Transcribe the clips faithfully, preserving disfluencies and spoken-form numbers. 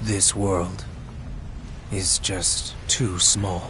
This world is just too small.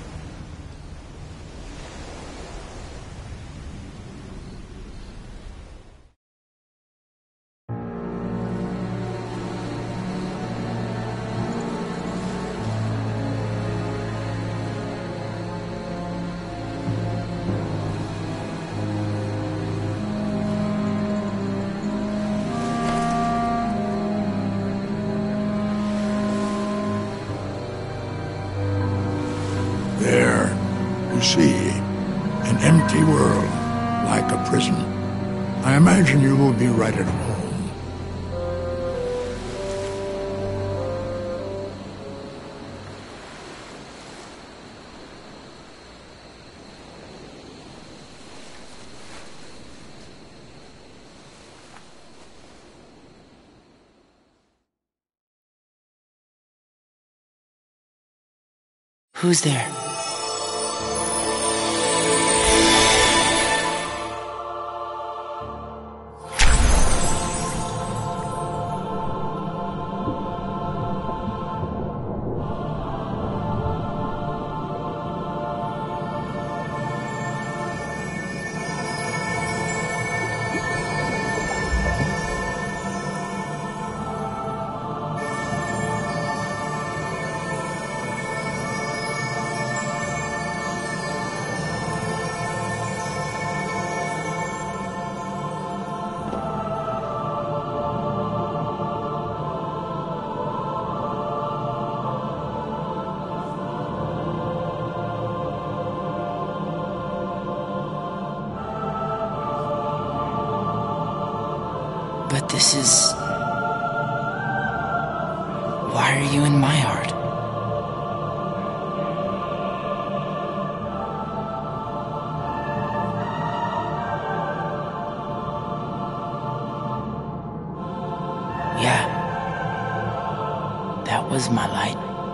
There, you see, an empty world, like a prison. I imagine you will be right at home. Who's there? But this is... Why are you in my heart? Yeah. That was my light.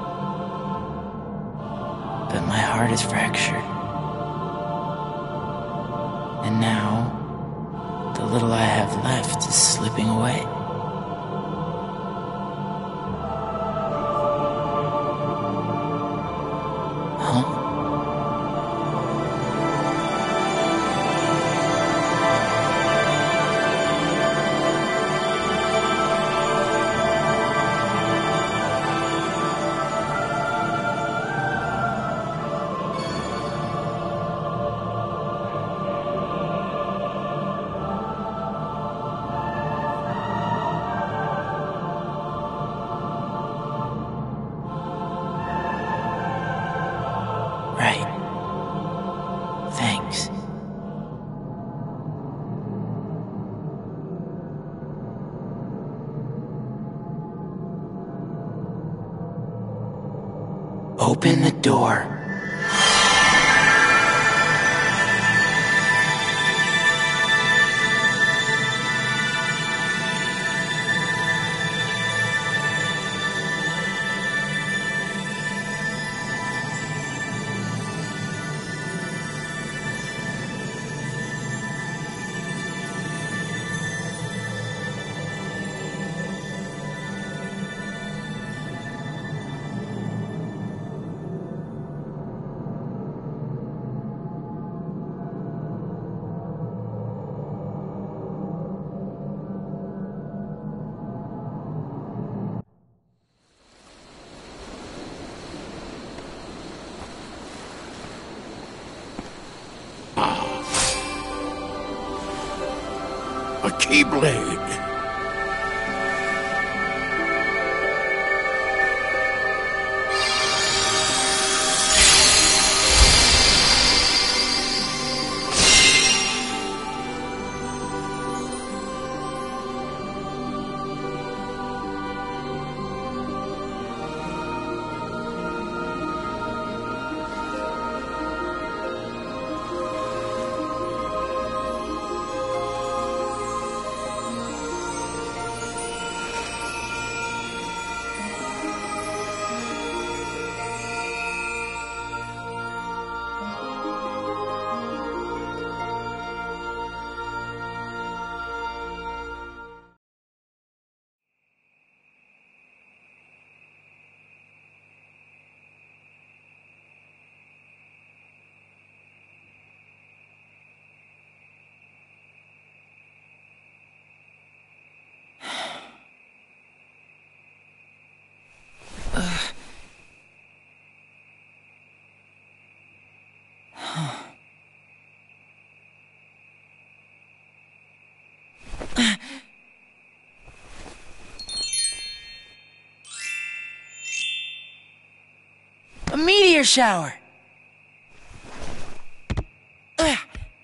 But my heart is fractured. And now... the little I have left is slipping away. Huh? Right. Thanks. Open the door. A Keyblade. A meteor shower! Ugh.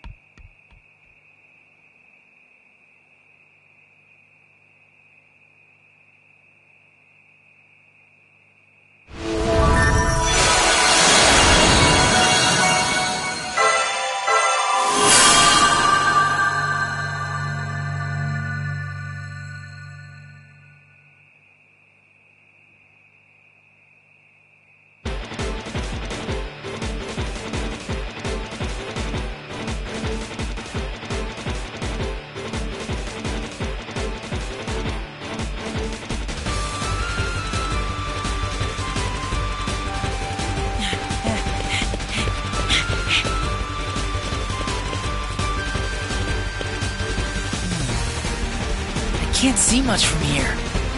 Can't see much from here.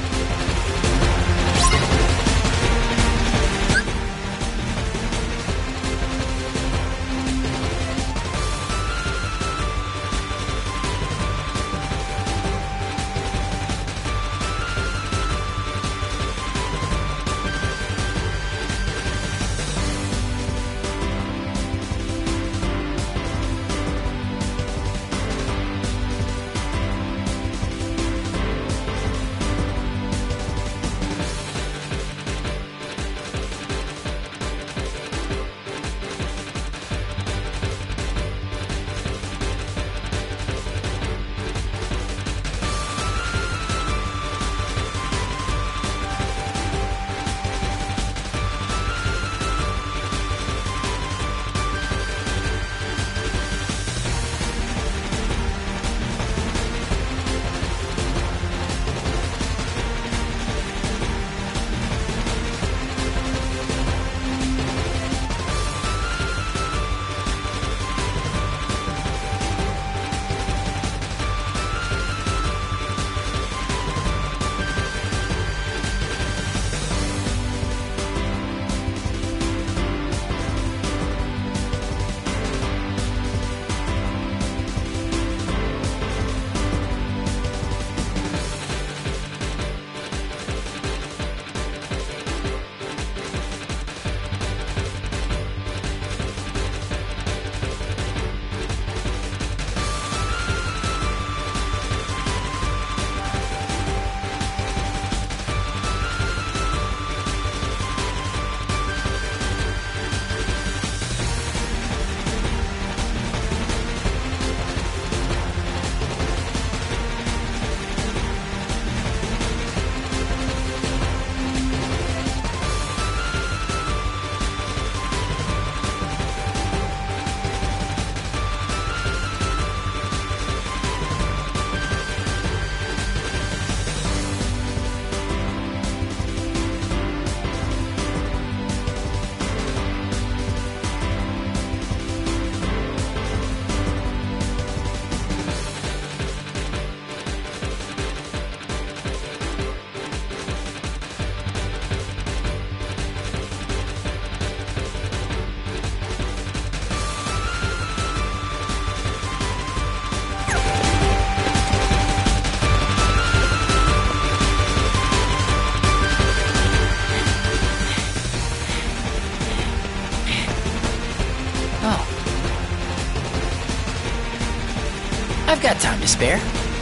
I've got time to spare.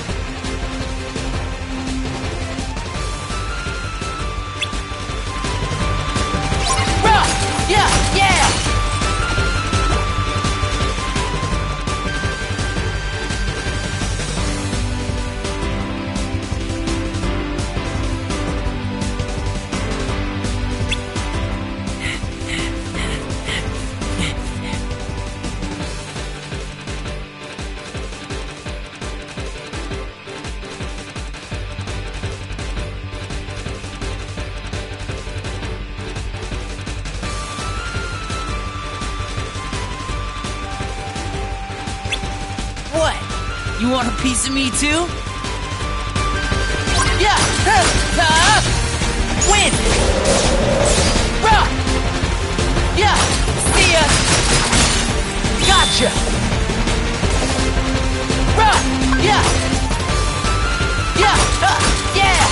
Rah! Yeah! Yeah! What? You want a piece of me too? Yeah! Uh, uh, win! Rah! Yeah! See ya! Gotcha! Rah! Yeah! Yeah! Uh, yeah!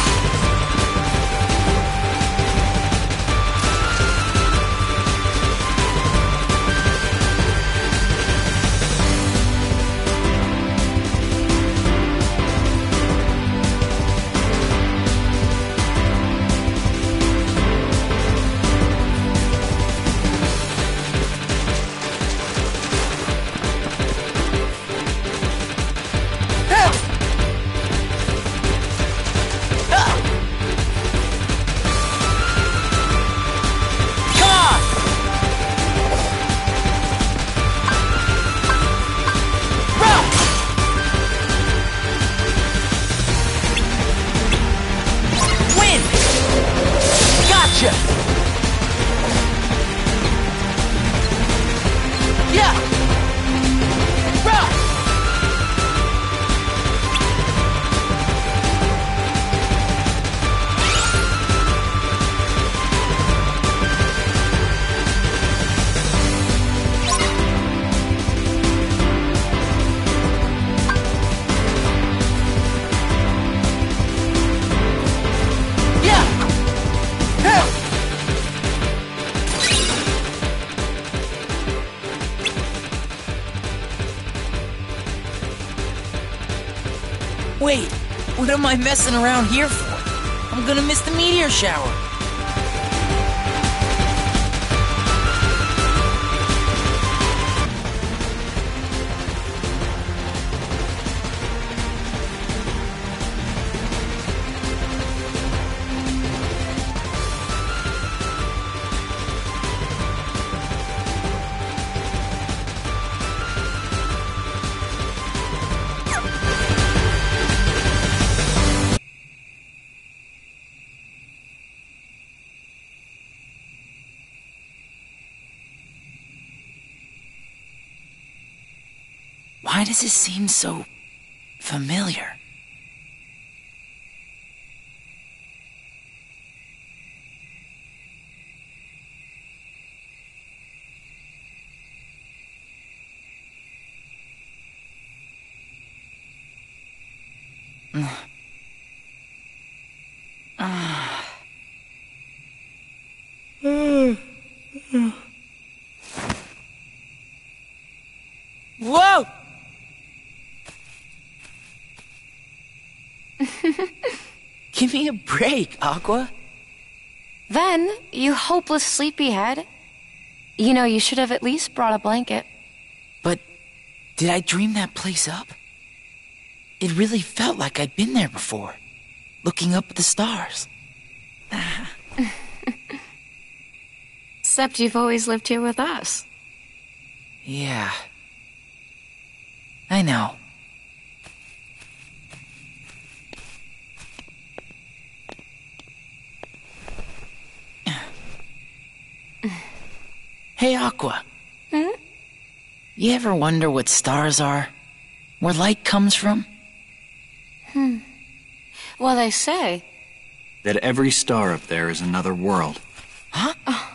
Wait, what am I messing around here for? I'm gonna miss the meteor shower. Why does it seem so familiar? Whoa! Give me a break, Aqua. Ven, you hopeless sleepyhead. You know, you should have at least brought a blanket. But did I dream that place up? It really felt like I'd been there before, looking up at the stars. Except you've always lived here with us. Yeah. I know. Hey, Aqua. Hmm? You ever wonder what stars are? Where light comes from? Hmm. Well, they say that every star up there is another world. Huh? Oh.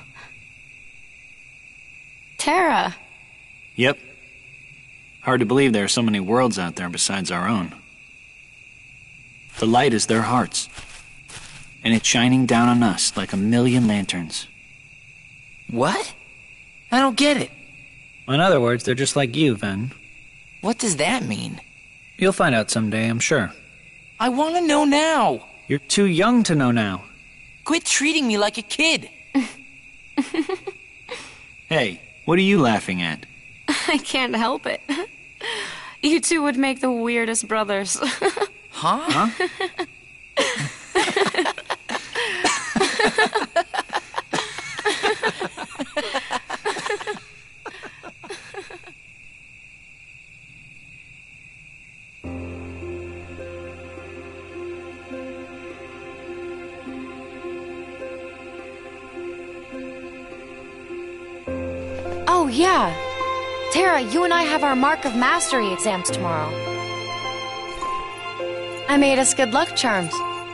Terra. Yep. Hard to believe there are so many worlds out there besides our own. The light is their hearts, and it's shining down on us like a million lanterns. What? I don't get it. In other words, they're just like you, Ven. What does that mean? You'll find out someday, I'm sure. I want to know now. You're too young to know now. Quit treating me like a kid. Hey, what are you laughing at? I can't help it. You two would make the weirdest brothers. Huh? Huh? Oh, yeah. Terra, you and I have our Mark of Mastery exams tomorrow. I made us good luck charms.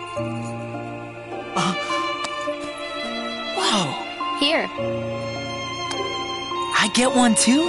Uh, whoa. Here. I get one too?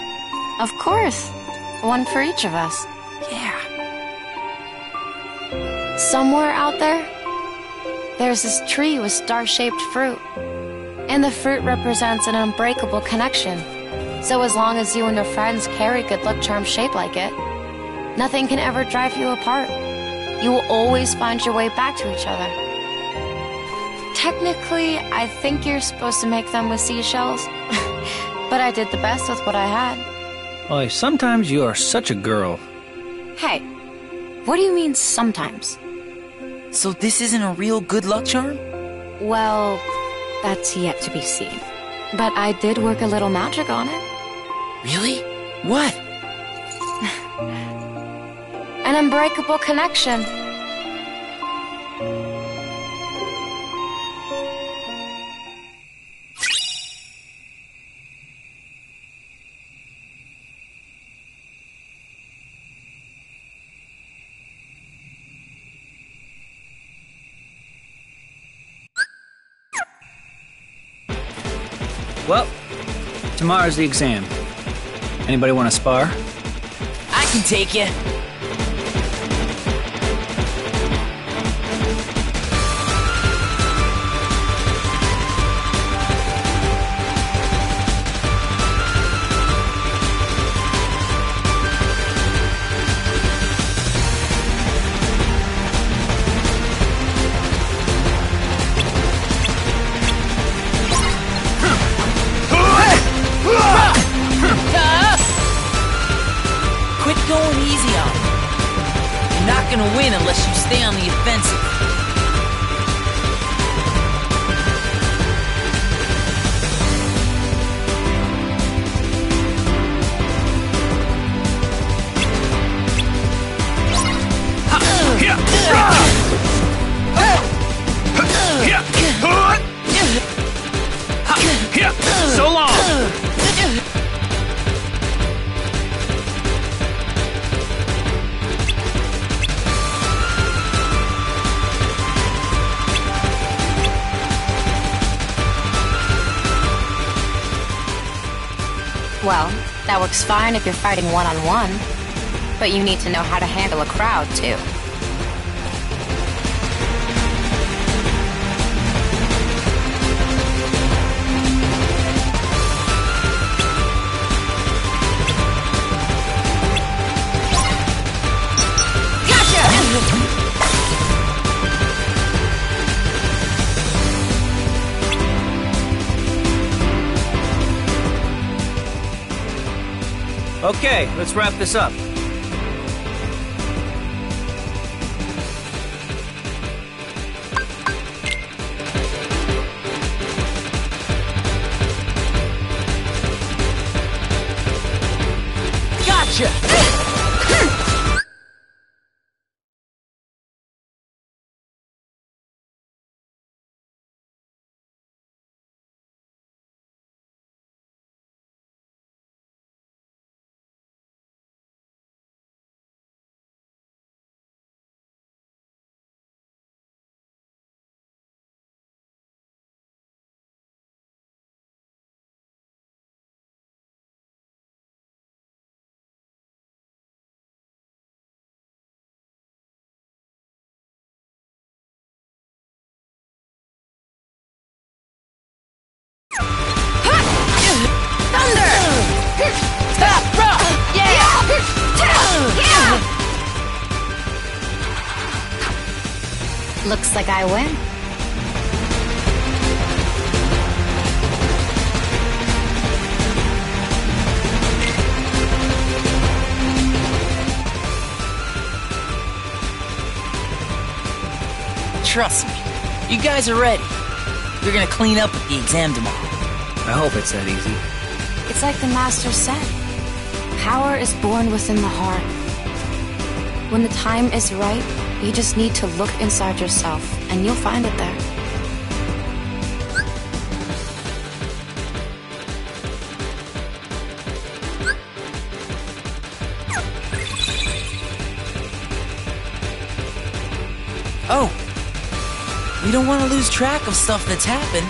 Of course. One for each of us. Yeah. Somewhere out there, there's this tree with star-shaped fruit. And the fruit represents an unbreakable connection. So as long as you and your friends carry good luck charms shaped like it, nothing can ever drive you apart. You will always find your way back to each other. Technically, I think you're supposed to make them with seashells, but I did the best with what I had. Boy, sometimes you are such a girl. Hey, what do you mean sometimes? So this isn't a real good luck charm? Well, that's yet to be seen. But I did work a little magic on it. Really? What? An unbreakable connection. Well, tomorrow's the exam. Anybody want to spar? I can take you. Going easy on me. You're not gonna win unless you stay on the offensive. So long! Well, that works fine if you're fighting one-on-one. But you need to know how to handle a crowd, too. Okay, let's wrap this up. Gotcha! Looks like I win. Trust me, you guys are ready. You're gonna clean up at the exam tomorrow. I hope it's that easy. It's like the Master said. Power is born within the heart. When the time is right, you just need to look inside yourself, and you'll find it there. Oh, we don't want to lose track of stuff that's happened.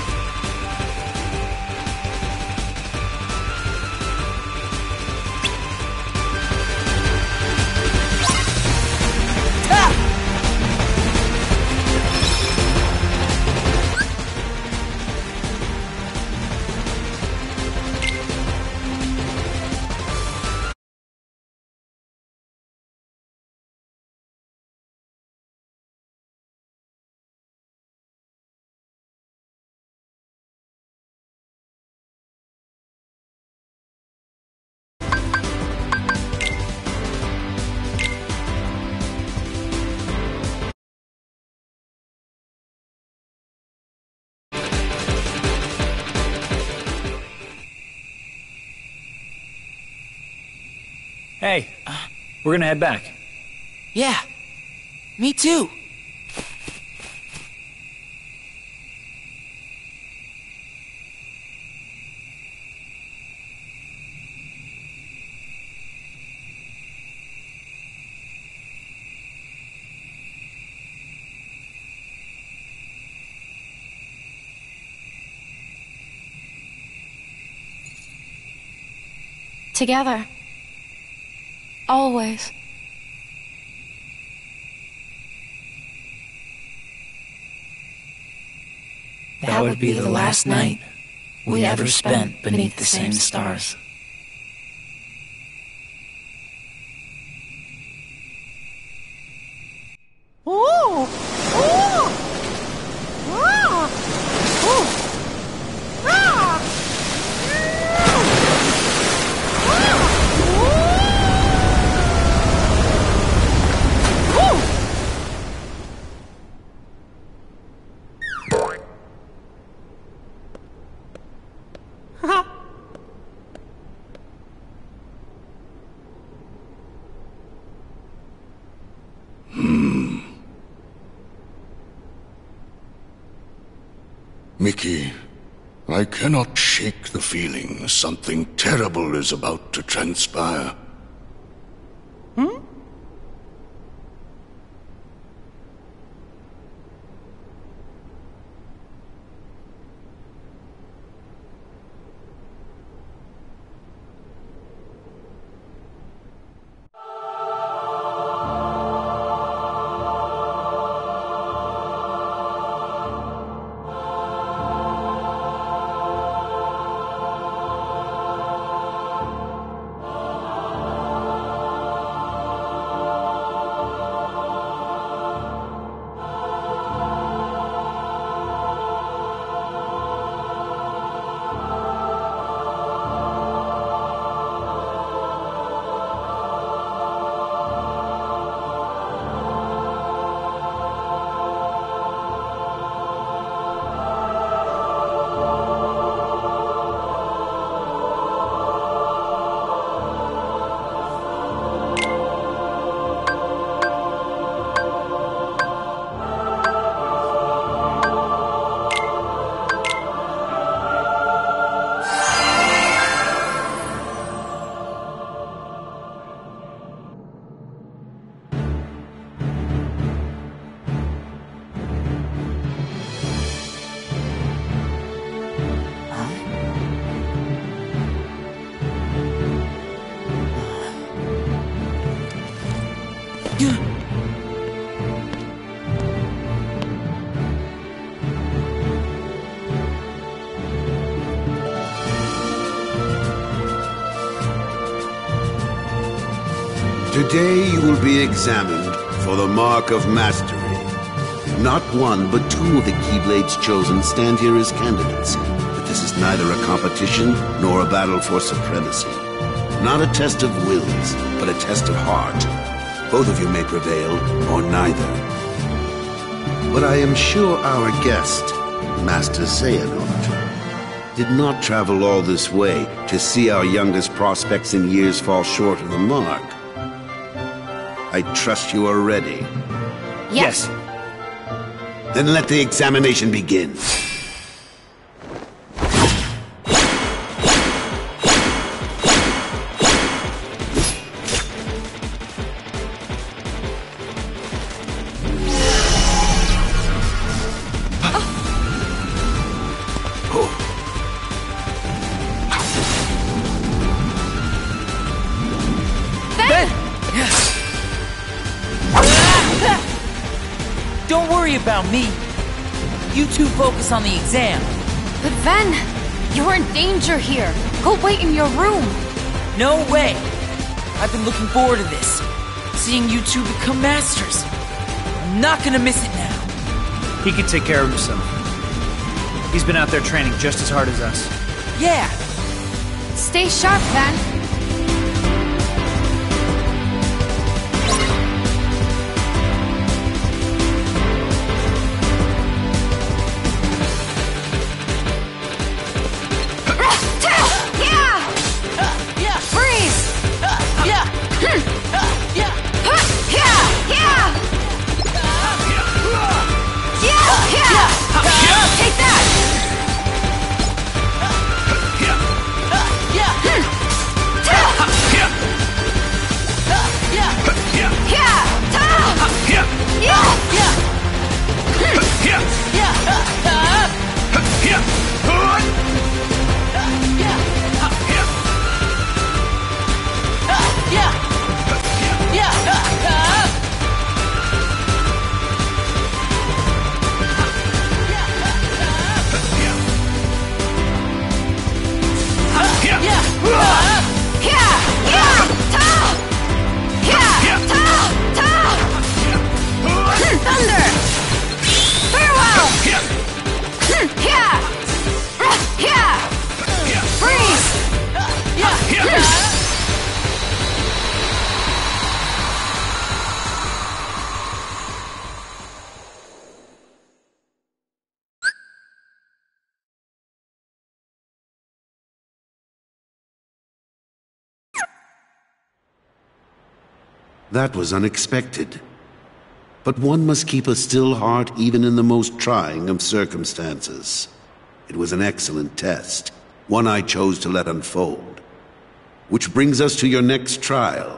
Hey, we're gonna head back. Yeah, me too. Together. Always. That would be the last night we ever spent beneath the same stars. Mickey, I cannot shake the feeling something terrible is about to transpire. Hmm? Today you will be examined for the Mark of Mastery. Not one, but two of the Keyblades chosen stand here as candidates. But this is neither a competition nor a battle for supremacy. Not a test of wills, but a test of heart. Both of you may prevail, or neither. But I am sure our guest, Master Xehanort, did not travel all this way to see our youngest prospects in years fall short of the mark. I trust you are ready. Yes. Then let the examination begin. Don't worry about me. You two focus on the exam. But Ven, you're in danger here. Go wait in your room. No way. I've been looking forward to this. Seeing you two become masters. I'm not gonna miss it now. He can take care of himself. He's been out there training just as hard as us. Yeah. Stay sharp, Ven. That was unexpected. But one must keep a still heart even in the most trying of circumstances. It was an excellent test, one I chose to let unfold. Which brings us to your next trial.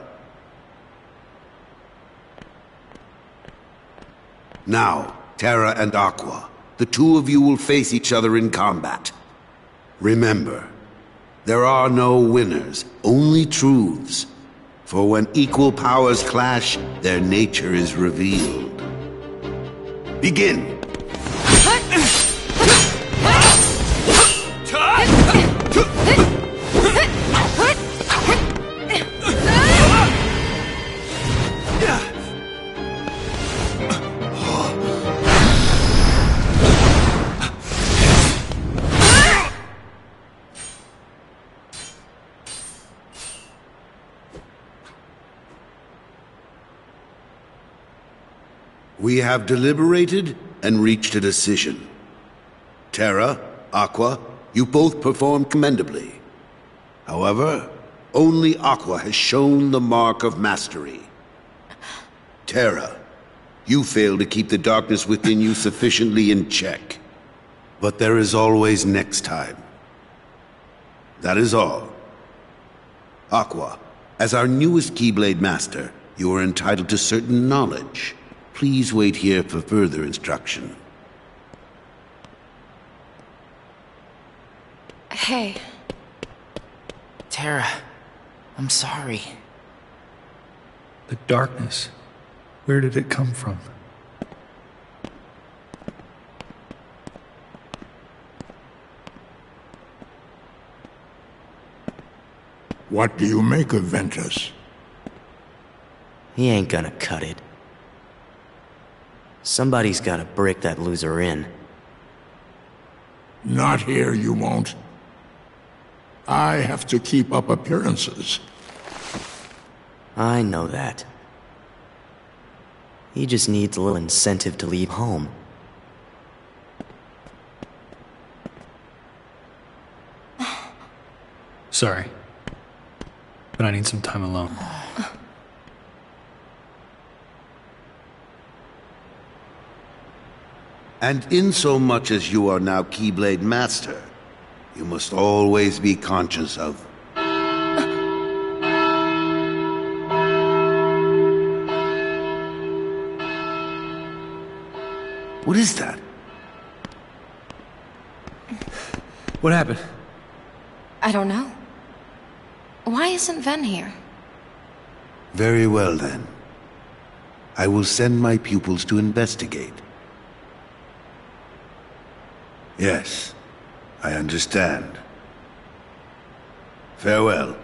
Now, Terra and Aqua, the two of you will face each other in combat. Remember, there are no winners, only truths. For when equal powers clash, their nature is revealed. Begin! We have deliberated and reached a decision. Terra, Aqua, you both performed commendably. However, only Aqua has shown the mark of mastery. Terra, you failed to keep the darkness within you sufficiently in check. But there is always next time. That is all. Aqua, as our newest Keyblade Master, you are entitled to certain knowledge. Please wait here for further instruction. Hey. Terra, I'm sorry. The darkness. Where did it come from? What do you make of Ventus? He ain't gonna cut it. Somebody's gotta break that loser in. Not here, you won't. I have to keep up appearances. I know that. He just needs a little incentive to leave home. Sorry. But I need some time alone. And insomuch as you are now Keyblade Master, you must always be conscious of... What is that? What happened? I don't know. Why isn't Ven here? Very well, then. I will send my pupils to investigate. Yes, I understand. Farewell.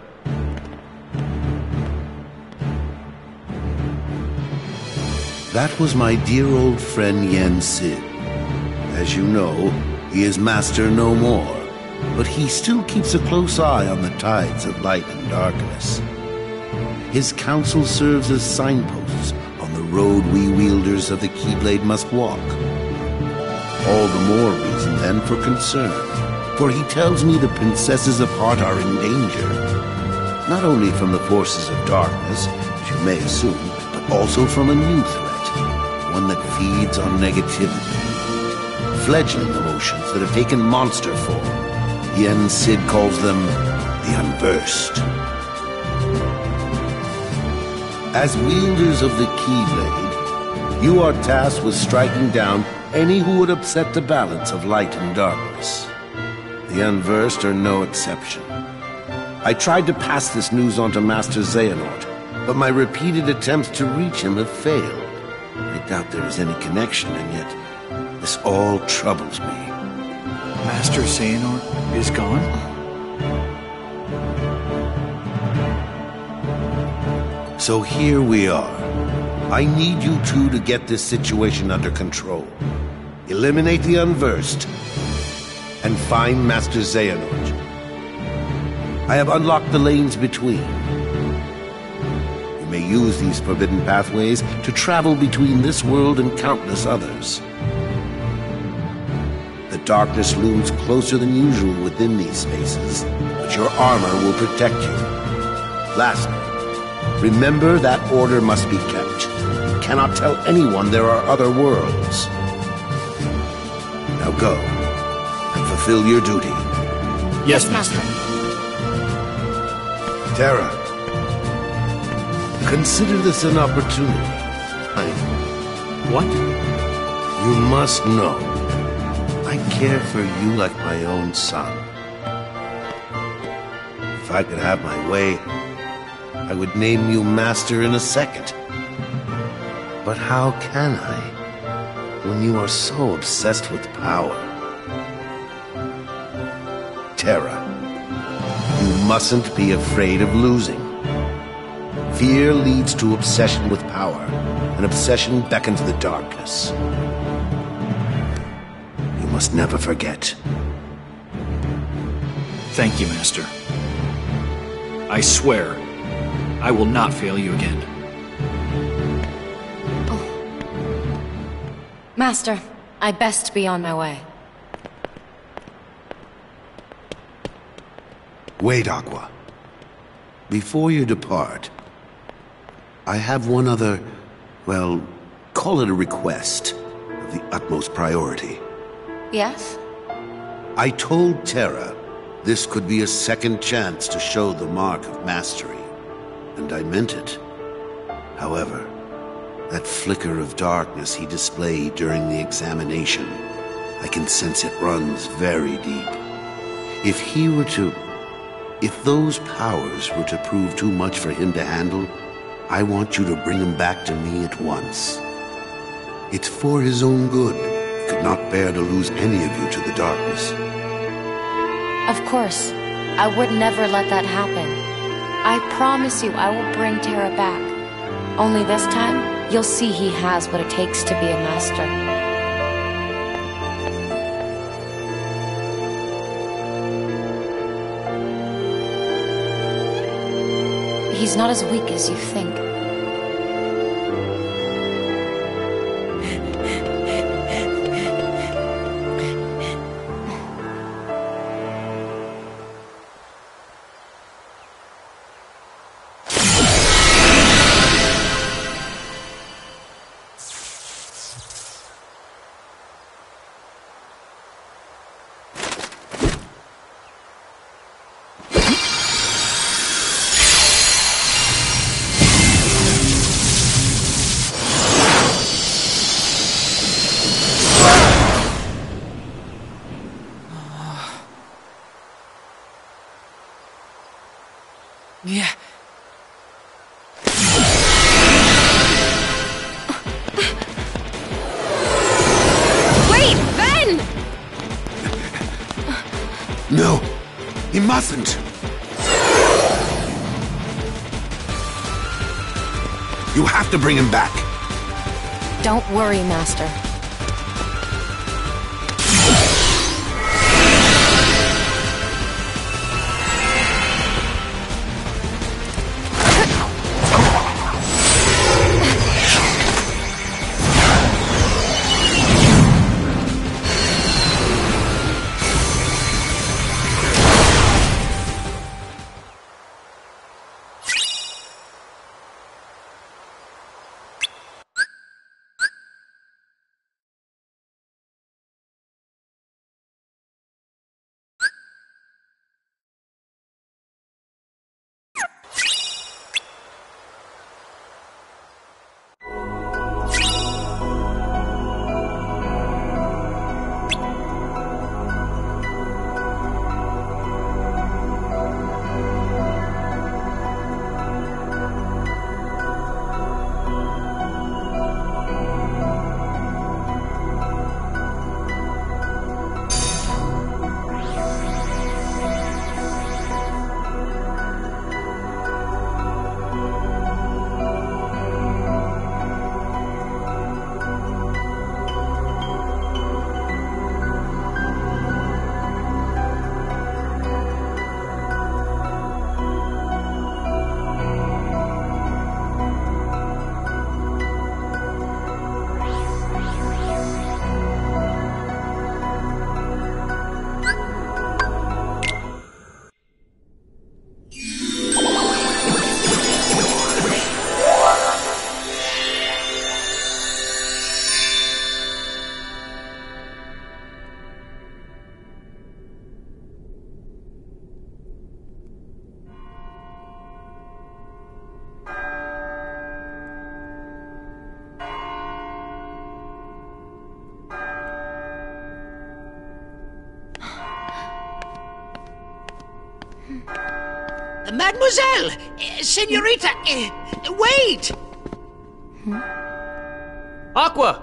That was my dear old friend Yen Sid. As you know, he is master no more, but he still keeps a close eye on the tides of light and darkness. His counsel serves as signposts on the road we wielders of the Keyblade must walk. All the more reason, then, for concern, for he tells me the princesses of heart are in danger, not only from the forces of darkness, which you may assume, but also from a new threat, one that feeds on negativity. Fledgling emotions that have taken monster form. Yen Sid calls them the Unversed. As wielders of the Keyblade, you are tasked with striking down any who would upset the balance of light and darkness. The Unversed are no exception. I tried to pass this news on to Master Xehanort, but my repeated attempts to reach him have failed. I doubt there is any connection, and yet this all troubles me. Master Xehanort is gone? So here we are. I need you two to get this situation under control. Eliminate the Unversed, and find Master Xehanort. I have unlocked the lanes between. You may use these forbidden pathways to travel between this world and countless others. The darkness looms closer than usual within these spaces, but your armor will protect you. Lastly, Remember, that order must be kept. You cannot tell anyone there are other worlds. Now go, and fulfill your duty. Yes, Master. Terra, consider this an opportunity. I... What? You must know, I care for you like my own son. If I could have my way, I would name you Master in a second. But how can I, when you are so obsessed with power? Terra, you mustn't be afraid of losing. Fear leads to obsession with power, and obsession beckons the darkness. You must never forget. Thank you, Master. I swear, I will not fail you again. Master, I best be on my way. Wait, Aqua. Before you depart, I have one other, well, call it a request of the utmost priority. Yes? I told Terra this could be a second chance to show the mark of mastery, and I meant it. However, that flicker of darkness he displayed during the examination, I can sense it runs very deep. If he were to... If those powers were to prove too much for him to handle, I want you to bring him back to me at once. It's for his own good. He could not bear to lose any of you to the darkness. Of course. I would never let that happen. I promise you I will bring Terra back. Only this time, you'll see he has what it takes to be a master. He's not as weak as you think. Yeah. Wait, Ben! No, he mustn't. You have to bring him back. Don't worry, Master. Mademoiselle! Uh, Senorita! Uh, wait! Hmm? Aqua!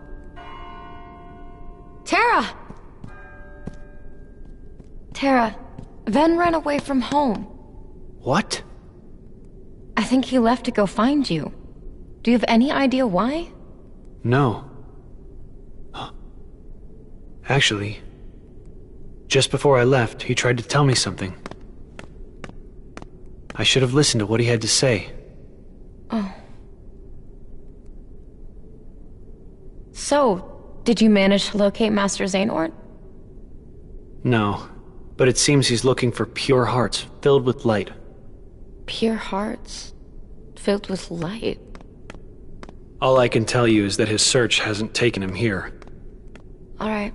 Terra! Terra, Ven ran away from home. What? I think he left to go find you. Do you have any idea why? No. Actually, just before I left, he tried to tell me something. I should have listened to what he had to say. Oh. So, did you manage to locate Master Xehanort? No, but it seems he's looking for pure hearts filled with light. Pure hearts filled with light. All I can tell you is that his search hasn't taken him here. All right.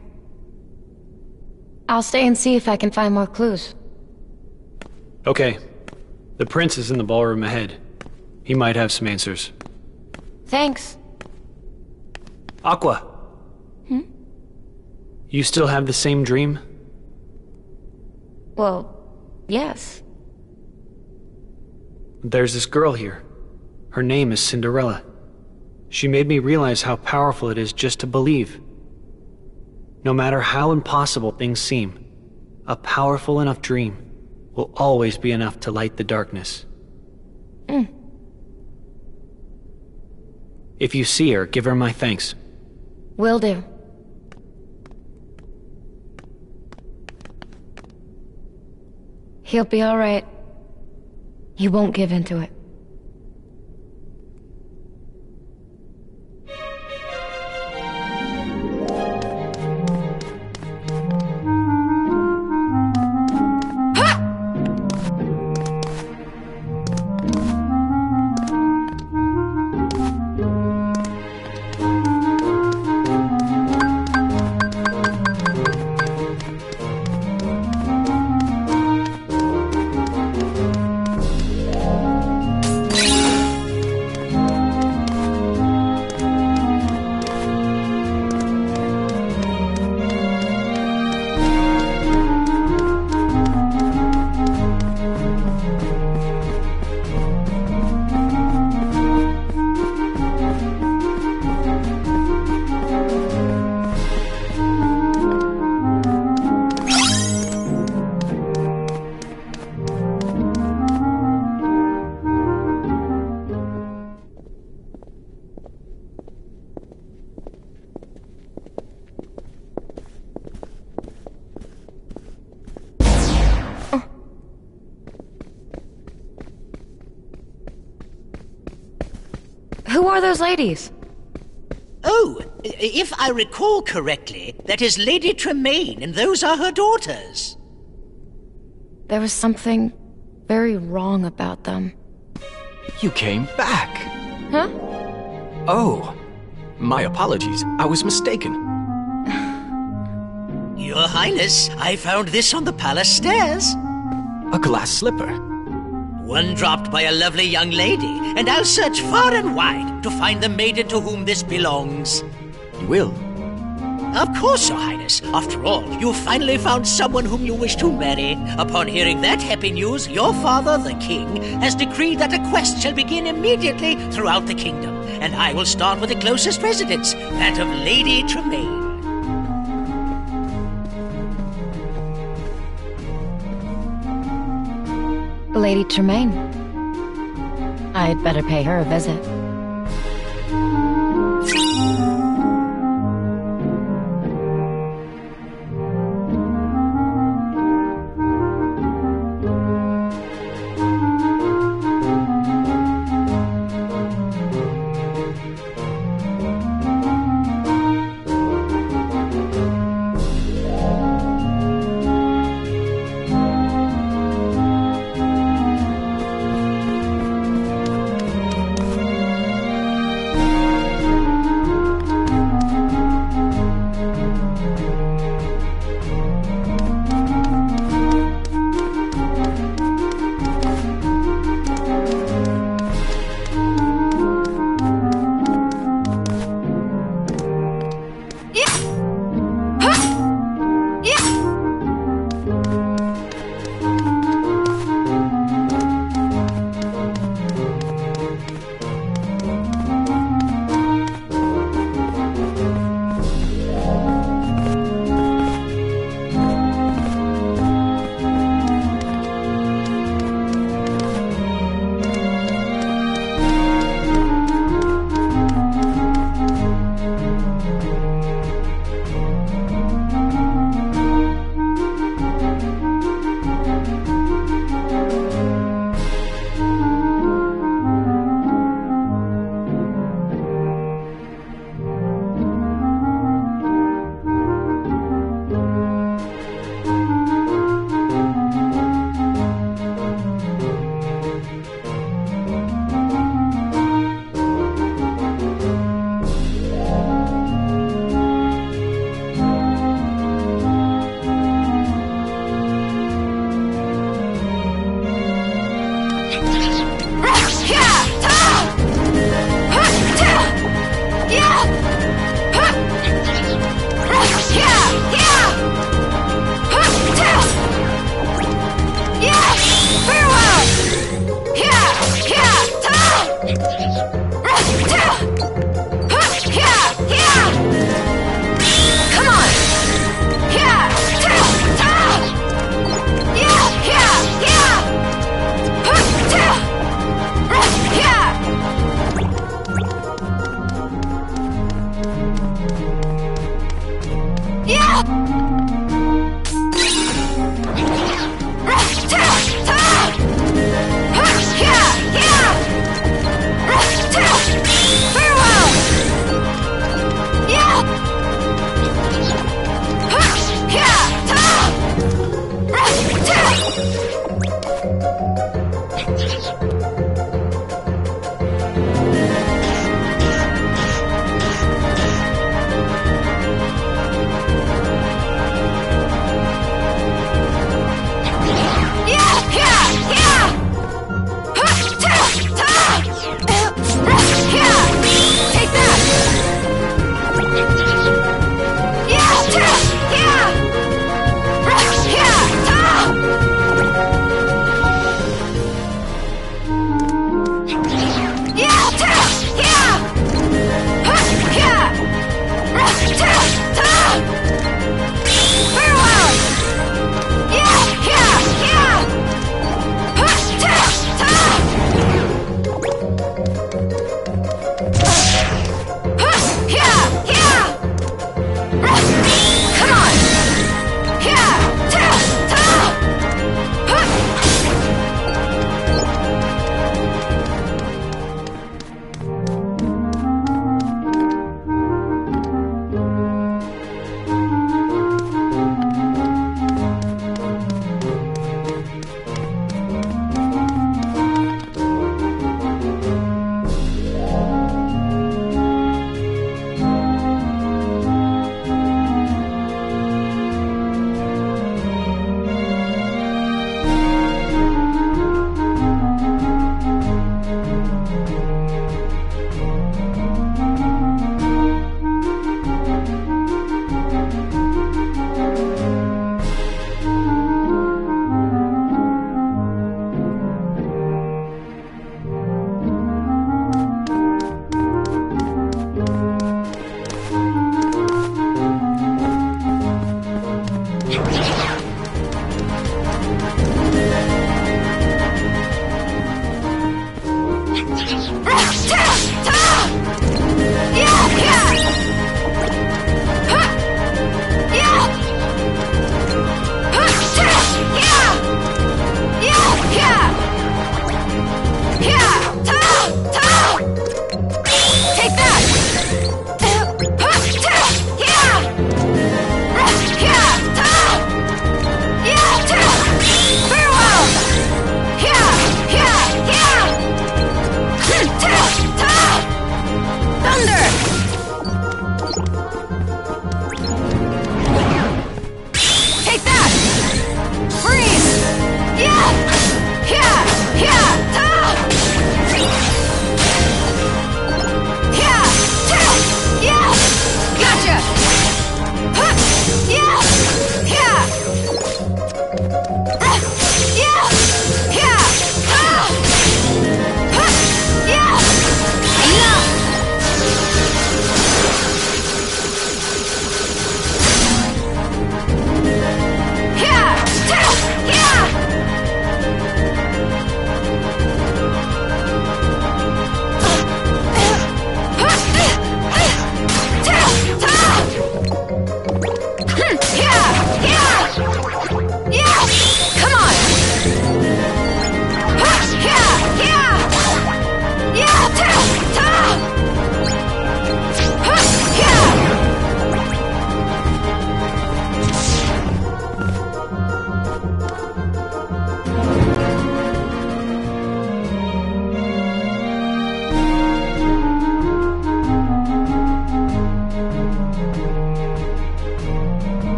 I'll stay and see if I can find more clues. Okay. The prince is in the ballroom ahead. He might have some answers. Thanks. Aqua! Hmm? You still have the same dream? Well, yes. There's this girl here. Her name is Cinderella. She made me realize how powerful it is just to believe. No matter how impossible things seem, a powerful enough dream will always be enough to light the darkness. Mm. If you see her, give her my thanks. Will do. He'll be all right. He won't give in to it. Who are those ladies? Oh, if I recall correctly, that is Lady Tremaine, and those are her daughters. There was something very wrong about them. You came back. Huh? Oh, my apologies. I was mistaken. Your Highness, I found this on the palace stairs. A glass slipper. One dropped by a lovely young lady, and I'll search far and wide to find the maiden to whom this belongs. You will? Of course, Your Highness. After all, you finally found someone whom you wish to marry. Upon hearing that happy news, your father, the king, has decreed that a quest shall begin immediately throughout the kingdom, and I will start with the closest residence, that of Lady Tremaine. Lady Tremaine. I'd better pay her a visit.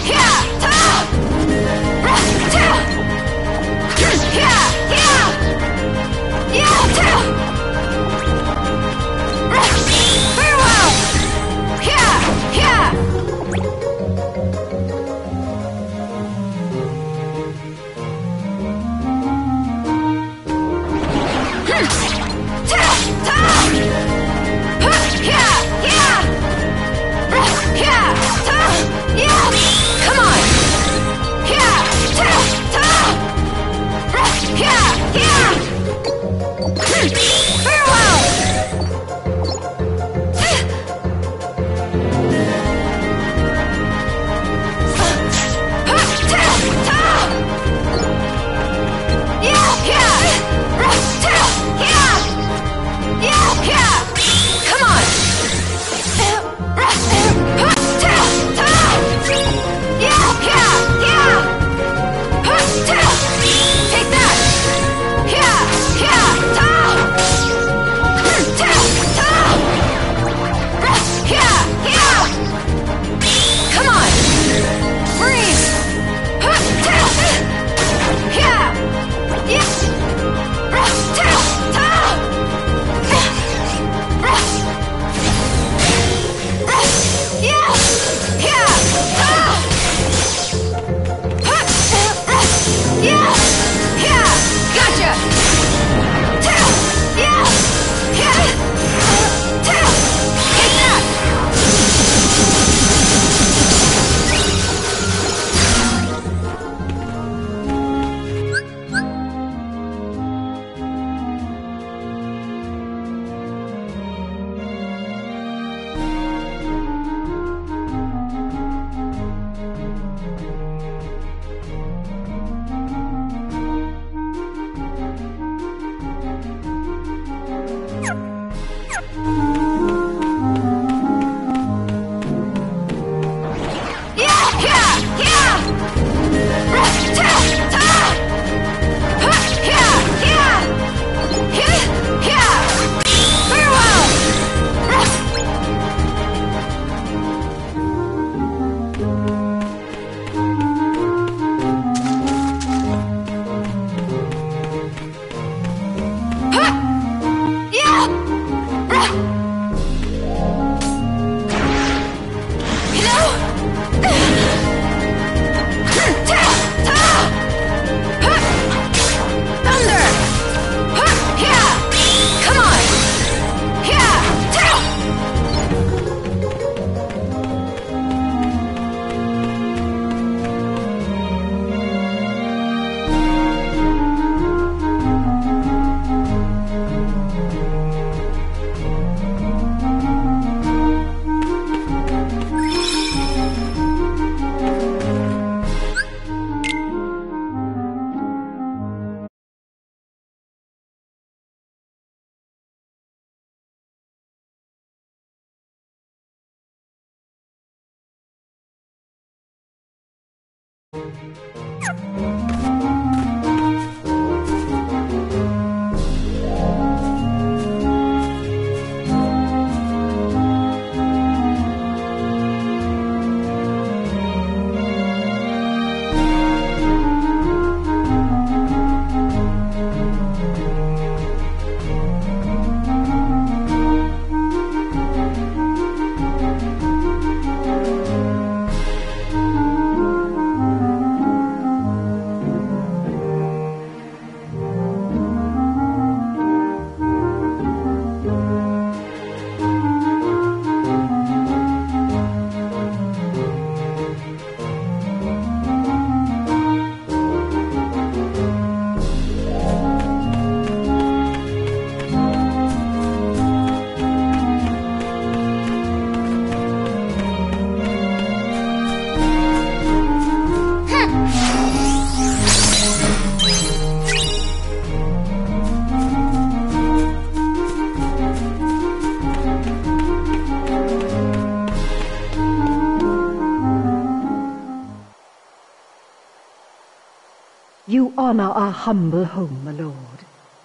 You honor our humble home, my lord.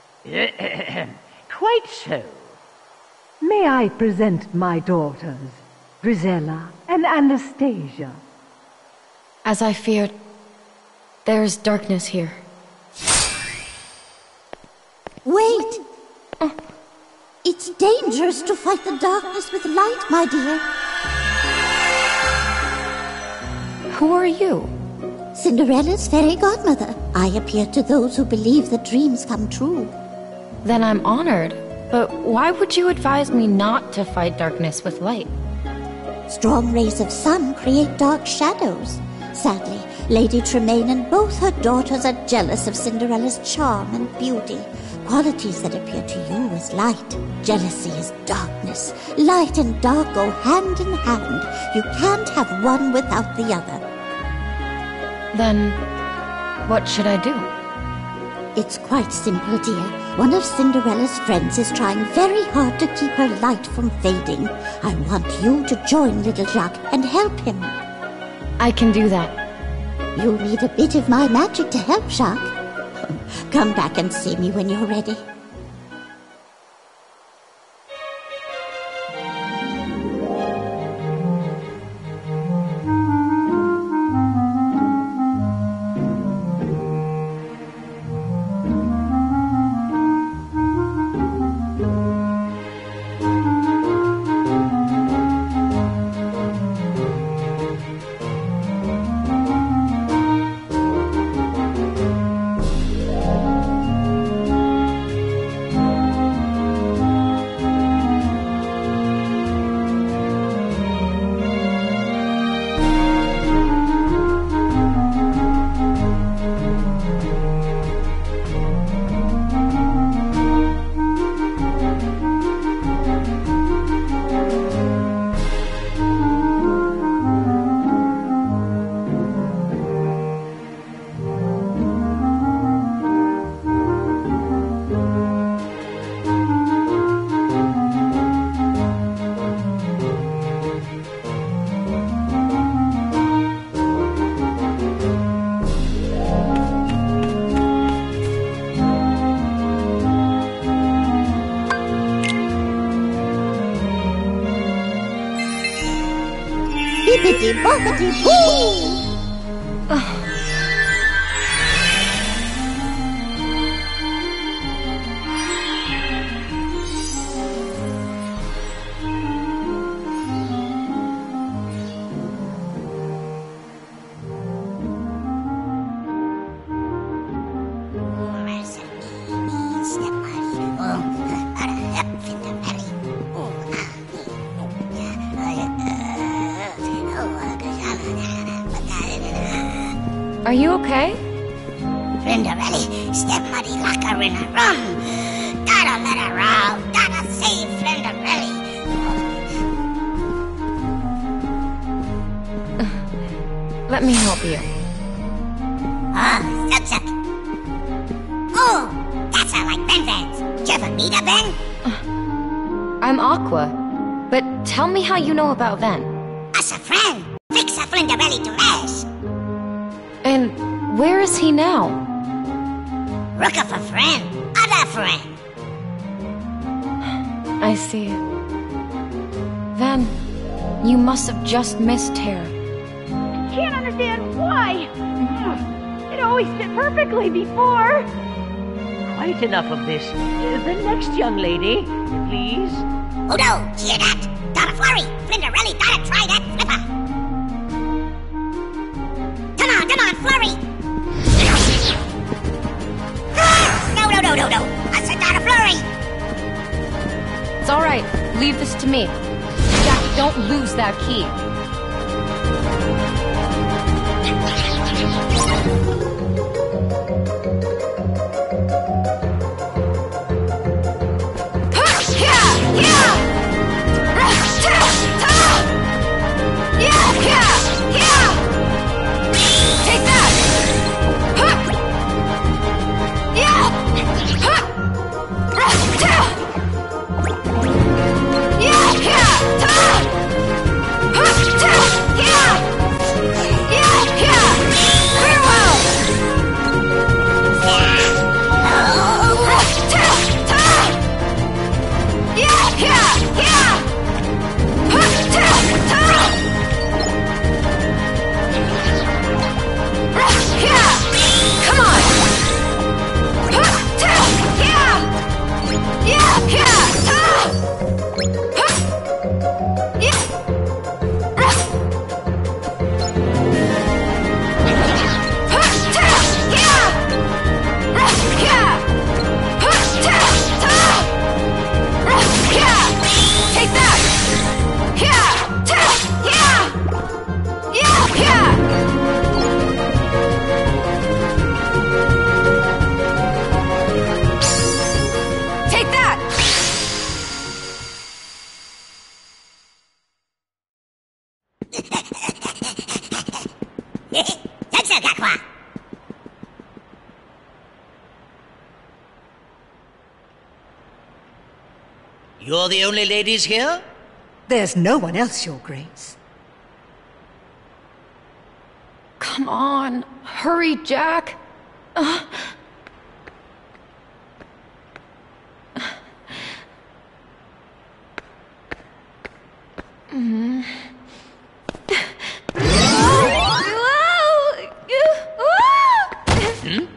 Quite so. May I present my daughters, Grisella and Anastasia? As I feared, there's darkness here. Wait! Uh, it's dangerous to fight the darkness with light, my dear. Who are you? Cinderella's fairy godmother. I appear to those who believe that dreams come true. Then I'm honored. But why would you advise me not to fight darkness with light? Strong rays of sun create dark shadows. Sadly, Lady Tremaine and both her daughters are jealous of Cinderella's charm and beauty, qualities that appear to you as light. Jealousy is darkness. Light and dark go hand in hand. You can't have one without the other. Then, what should I do? It's quite simple, dear. One of Cinderella's friends is trying very hard to keep her light from fading. I want you to join little Jacques and help him. I can do that. You'll need a bit of my magic to help, Jacques. Come back and see me when you're ready. Bippity boppity boo! Are you okay? Flinderelli, step muddy locker in a run. Gotta let her out. Gotta save Flinderelli. Let me help you. Ah, oh, Zuck Zuck. Oh, that's how like Ben Vans. Did you ever meet a Ben? I'm Aqua. But tell me how you know about Ven. Us a friend. Fix a Flinderelli to mess. And where is he now? Look up a friend. Other friend. I see. Ven, you must have just missed Terra. I can't understand why. It always fit perfectly before. Quite enough of this. The next young lady, please. Oh no, hear that? Donna Flurry, Flinderelli gotta try that flipper. Come on, come on, Flurry. No, no, no, no, no. I said Donna Flurry. It's all right. Leave this to me. Jack, don't lose that key. Yeah! You're the only ladies here? There's no one else, Your Grace. Come on. Hurry, Jack. Uh. Mm. Hmm?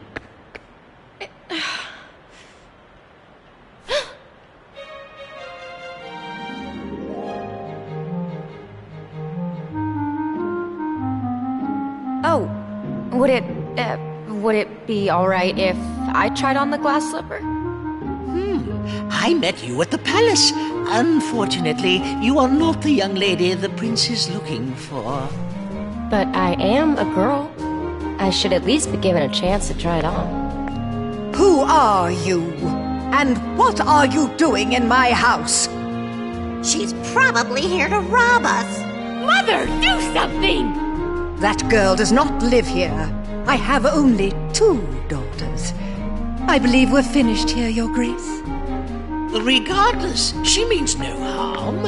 Oh, would it, uh, would it be alright if I tried on the glass slipper? Hmm. I met you at the palace. Unfortunately, you are not the young lady the prince is looking for. But I am a girl. I should at least be given a chance to try it on. Who are you? And what are you doing in my house? She's probably here to rob us. Mother, do something! That girl does not live here. I have only two daughters. I believe we're finished here, Your Grace. Regardless, she means no harm.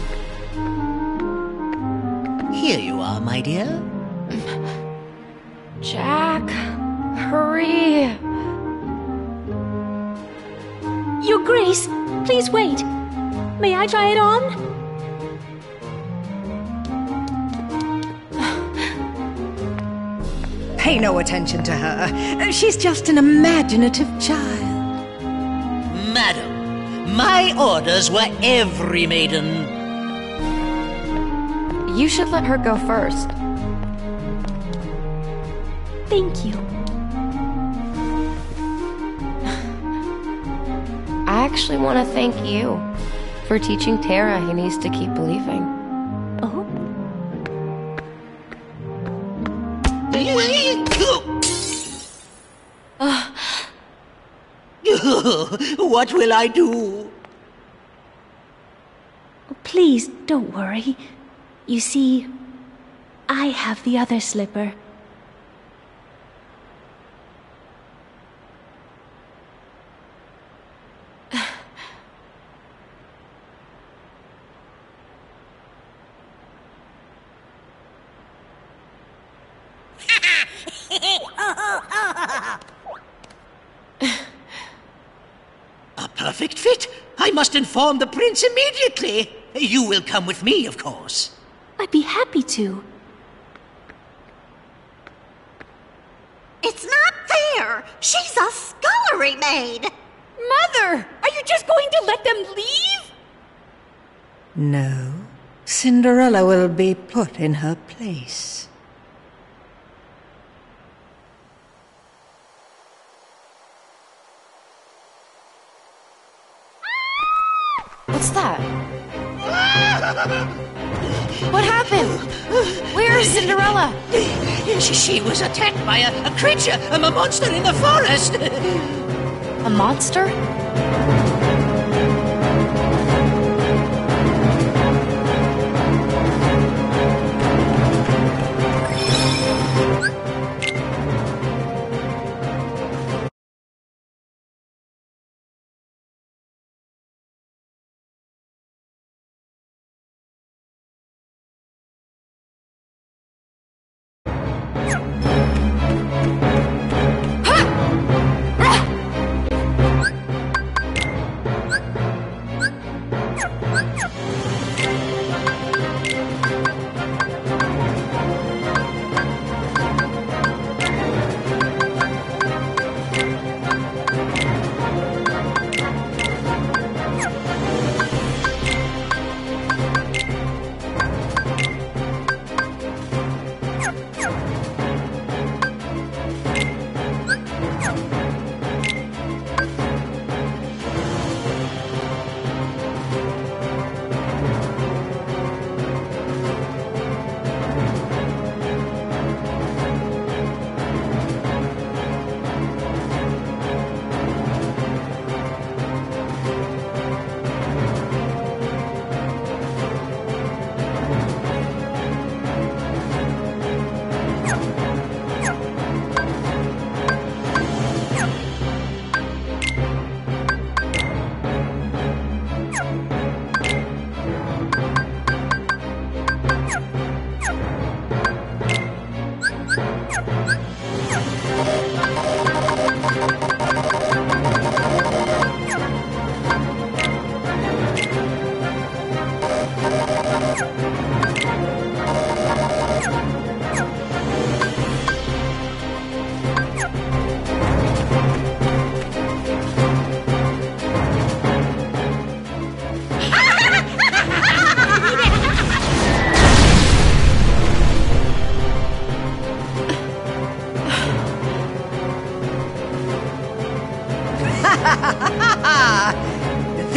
Here you are, my dear. Jack, hurry. Your Grace, please wait. May I try it on? Pay no attention to her. She's just an imaginative child. Madam, my orders were every maiden. You should let her go first. Thank you. I actually want to thank you for teaching Tara he needs to keep believing. Oh? What will I do? Please, don't worry. You see, I have the other slipper. A perfect fit. I must inform the prince immediately. You will come with me, of course. I'd be happy to. It's not fair. She's a scullery maid. Mother, are you just going to let them leave? No. Cinderella will be put in her place. What's that? What happened? Where is Cinderella? She, she was attacked by a, a creature, a, a monster in the forest. A monster?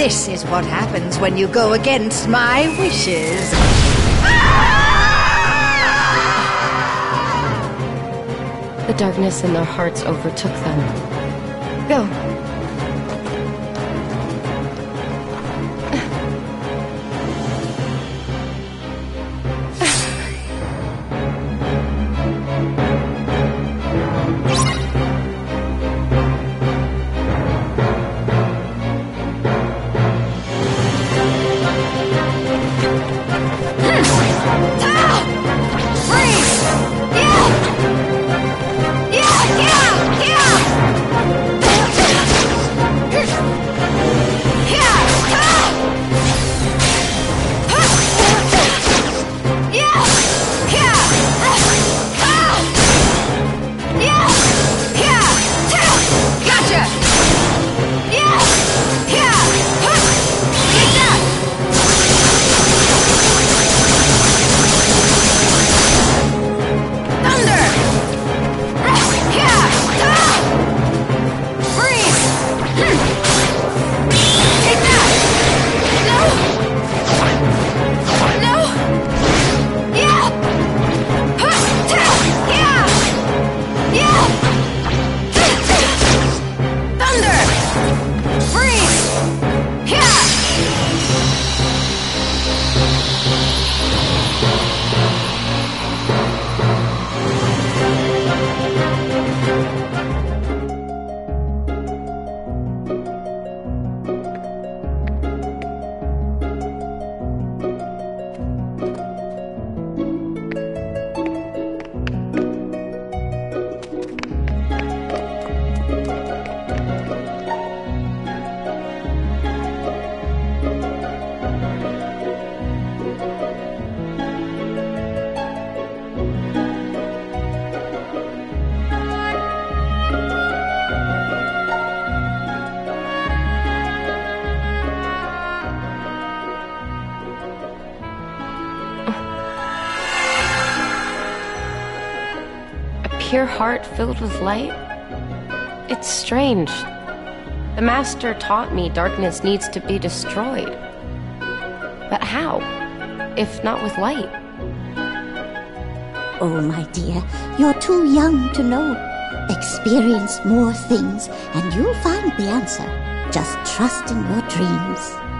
This is what happens when you go against my wishes. The darkness in their hearts overtook them. Go. Pure heart filled with light? It's strange. The Master taught me darkness needs to be destroyed. But how, if not with light? Oh, my dear, you're too young to know. Experience more things, and you'll find the answer. Just trust in your dreams.